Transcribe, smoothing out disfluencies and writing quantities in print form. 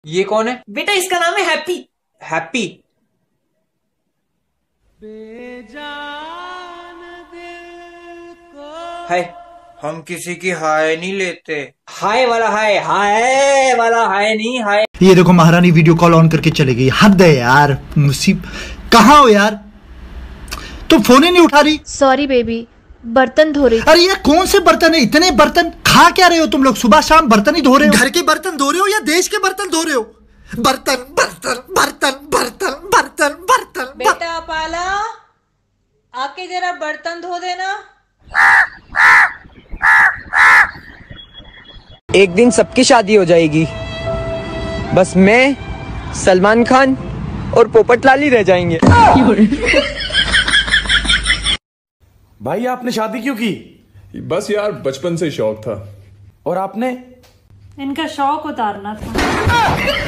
ये कौन है? बेटा इसका नाम है हैप्पी। हैप्पी? हाय। हम किसी की हाय नहीं लेते। हाय वाला हाय, हाय वाला हाय नहीं, हाय। ये देखो महारानी वीडियो कॉल ऑन करके चले गई। हद है यार, मुसीब। कहाँ हो यार? तो फोन ही नहीं उठा रही। सॉरी बेबी, बर्तन धो रही। अरे ये कौन से बर्तन है? इतने बर्तन खा क्या रहे हो तुम लोग? सुबह शाम बर्तन ही धो रहे हो। घर के बर्तन धो रहे हो या देश के बर्तन धो रहे हो? बर्तन बर्तन बर्तन बर्तन बर्तन बर्तन। बेटा पाला, आके जरा बर्तन धो देना। एक दिन सबकी शादी हो जाएगी, बस मैं, सलमान खान और पोपट लाल ही रह जाएंगे। भाई आपने शादी क्यों की? बस यार बचपन से शौक था। और आपने? इनका शौक उतारना था।